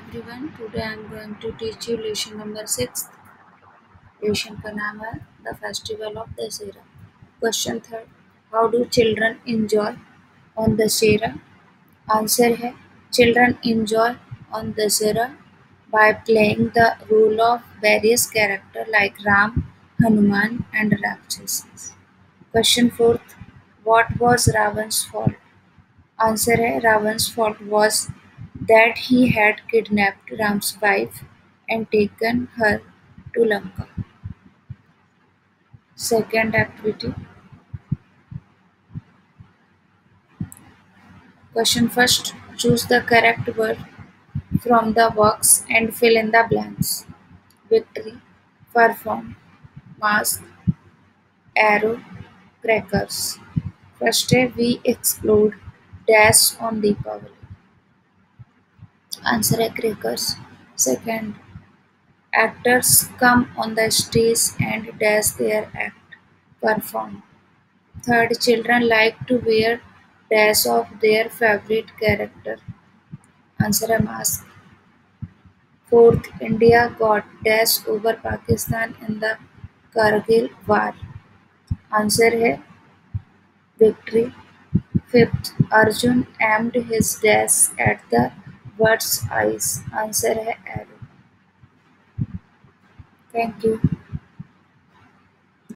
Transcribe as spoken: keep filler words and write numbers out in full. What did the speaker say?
everyone. Today I am going to teach you lesson number six. Lesson का नाम है the festival of Dussehra. Question third, how do children enjoy on Dussehra? Answer है children enjoy on Dussehra by playing the role of various characters like Ram, Hanuman and Rakshasas. Question fourth, what was Ravan's fault? Answer है Ravan's fault was that he had kidnapped Ram's wife and taken her to Lanka. Second activity. Question first. Choose the correct word from the box and fill in the blanks. Victory, perform, mask, arrow, crackers. First है we explode dash on Deepavali. Answer है crackers. Second, actors come on the stage and dash their act. Perform. Third, children like to wear dash of their favorite character. Answer है mask. Fourth, India got dash over Pakistan in the Kargil war. Answer है victory. Fifth, Arjun aimed his dash at the bird's eyes. Answer है arrow. Thank you.